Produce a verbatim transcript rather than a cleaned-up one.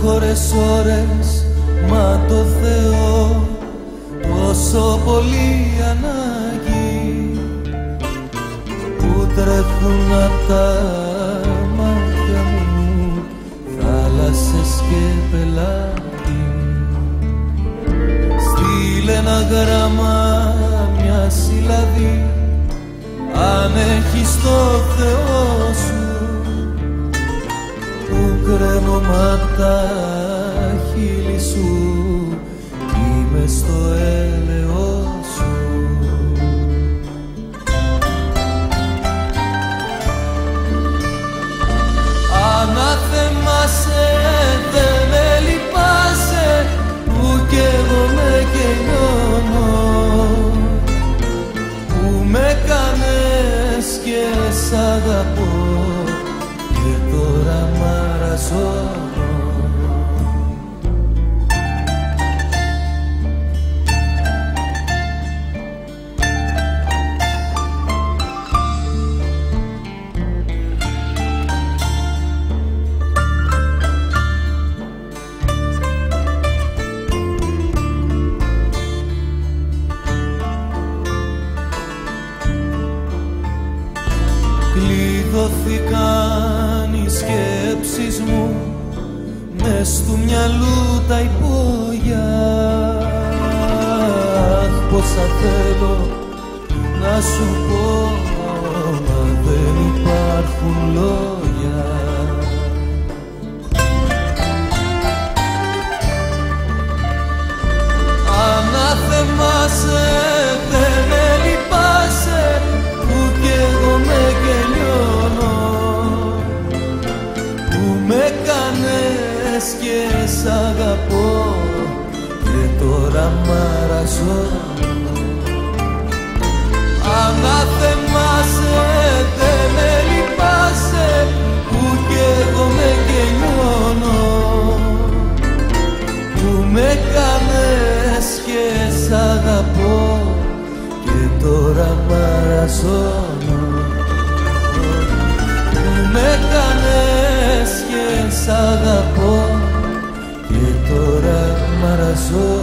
ώρες ώρες, μα το Θεό τόσο πολύ ανάγκη, που τρέχουν απ' τα μάτια μου θάλασσες και πελάγι. Στείλε ένα γράμμα, μια συλλαβή, αν έχεις το Θεό σου, που κρέμομαι απ' τα χείλη σου, είμαι στο έλεος σου. Αναθεμάσαι, δε με λυπάσαι, που κι εγώ με κενιώνω, που με κάνες και σ' αγαπώ και τώρα μ' αραζώνω. Κλειδώθηκαν οι σκέψεις μου μες του μυαλού τα υπόγεια. Αχ, πόσα θέλω να σου πω, μα δεν υπάρχουν λόγια. Αναθεμάσαι, δεν με λυπάσαι, που κι εγώ με κενιώνω, που με κάνες και σ' αγαπώ και τώρα μ' αραζώνω. Αναθεμάσαι, δεν με λυπάσαι, που κι εγώ με κενιώνω, που με κάνες και σ' αγαπώ και τώρα μ' αραζώνω. Που με κάνες και σ' αγαπώ και τώρα μ' αραζώνω.